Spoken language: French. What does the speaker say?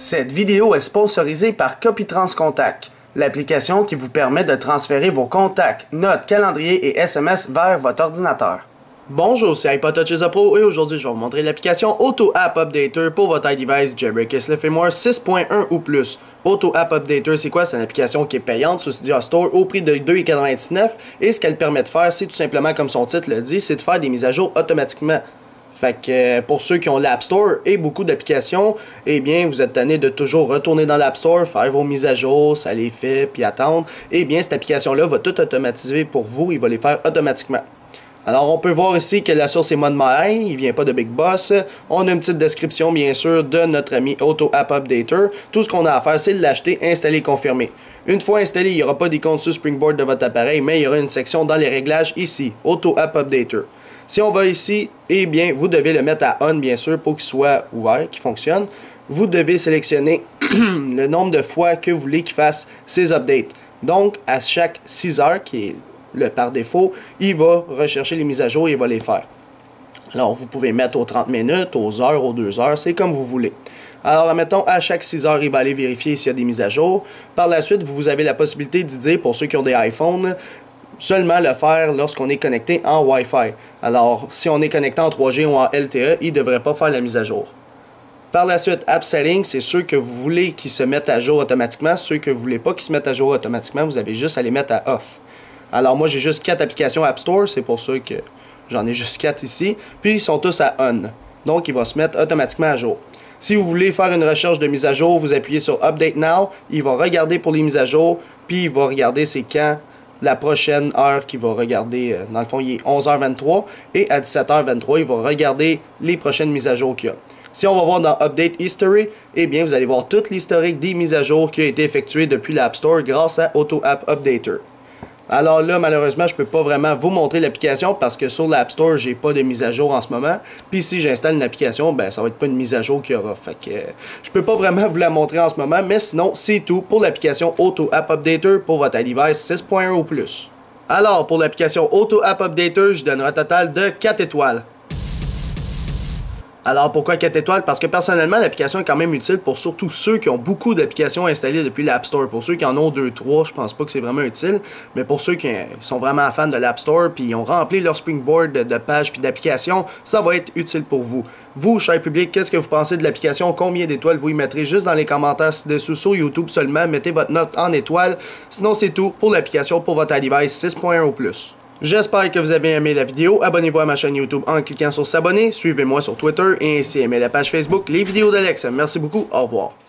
Cette vidéo est sponsorisée par Copytrans Contact, l'application qui vous permet de transférer vos contacts, notes, calendriers et SMS vers votre ordinateur. Bonjour, c'est iPodTouch Pro et aujourd'hui je vais vous montrer l'application Auto App Updater pour votre iDevice Jailbreak SLFMware 6.1 ou plus. Auto App Updater, c'est quoi? C'est une application qui est payante sur Cydia Store au prix de 2,99 et ce qu'elle permet de faire, c'est tout simplement, comme son titre le dit, c'est de faire des mises à jour automatiquement. Fait que pour ceux qui ont l'App Store et beaucoup d'applications, eh bien vous êtes tanné de toujours retourner dans l'App Store, faire vos mises à jour, ça les fait, puis attendre. Eh bien cette application-là va tout automatiser pour vous, il va les faire automatiquement. Alors on peut voir ici que la source est ModMy, il vient pas de Big Boss. On a une petite description bien sûr de notre ami Auto App Updater. Tout ce qu'on a à faire c'est de l'acheter, installer, confirmer. Une fois installé, il n'y aura pas d'icône sur Springboard de votre appareil, mais il y aura une section dans les réglages ici, Auto App Updater. Si on va ici, eh bien, vous devez le mettre à on, bien sûr, pour qu'il soit ouvert, qu'il fonctionne. Vous devez sélectionner le nombre de fois que vous voulez qu'il fasse ses updates. Donc, à chaque 6 heures, qui est le par défaut, il va rechercher les mises à jour et il va les faire. Alors, vous pouvez mettre aux 30 minutes, aux heures, aux 2 heures, c'est comme vous voulez. Alors, mettons, à chaque 6 heures, il va aller vérifier s'il y a des mises à jour. Par la suite, vous avez la possibilité d'y dire, pour ceux qui ont des iPhones, seulement le faire lorsqu'on est connecté en Wi-Fi. Alors, si on est connecté en 3G ou en LTE, il ne devrait pas faire la mise à jour. Par la suite, App Settings, c'est ceux que vous voulez qu'ils se mettent à jour automatiquement. Ceux que vous ne voulez pas qu'ils se mettent à jour automatiquement, vous avez juste à les mettre à Off. Alors, moi, j'ai juste 4 applications App Store, c'est pour ça que j'en ai juste 4 ici. Puis, ils sont tous à On. Donc, il va se mettre automatiquement à jour. Si vous voulez faire une recherche de mise à jour, vous appuyez sur Update Now. Il va regarder pour les mises à jour, puis il va regarder c'est quand la prochaine heure qu'il va regarder, dans le fond il est 11h23 et à 17h23 il va regarder les prochaines mises à jour qu'il y a. Si on va voir dans Update History, eh bien vous allez voir tout l'historique des mises à jour qui a été effectué depuis l'App Store grâce à Auto App Updater. Alors là, malheureusement, je ne peux pas vraiment vous montrer l'application parce que sur l'App Store, j'ai pas de mise à jour en ce moment. Puis si j'installe une application, ben ça va être pas une mise à jour qu'il y aura. Fait que je peux pas vraiment vous la montrer en ce moment, mais sinon, c'est tout pour l'application Auto App Updater pour votre iDevice 6.1 ou plus. Alors, pour l'application Auto App Updater, je donnerai un total de 4 étoiles. Alors pourquoi 4 étoiles? Parce que personnellement l'application est quand même utile pour surtout ceux qui ont beaucoup d'applications installées depuis l'App Store. Pour ceux qui en ont 2-3, je pense pas que c'est vraiment utile. Mais pour ceux qui sont vraiment fans de l'App Store puis ont rempli leur Springboard de pages puis d'applications, ça va être utile pour vous. Vous, cher public, qu'est-ce que vous pensez de l'application? Combien d'étoiles vous y mettrez? Juste dans les commentaires ci-dessous sur YouTube seulement. Mettez votre note en étoiles. Sinon c'est tout pour l'application pour votre iDevice 6.1 ou plus. J'espère que vous avez aimé la vidéo. Abonnez-vous à ma chaîne YouTube en cliquant sur s'abonner. Suivez-moi sur Twitter et ainsi aimez la page Facebook Les Vidéos d'Alex. Merci beaucoup. Au revoir.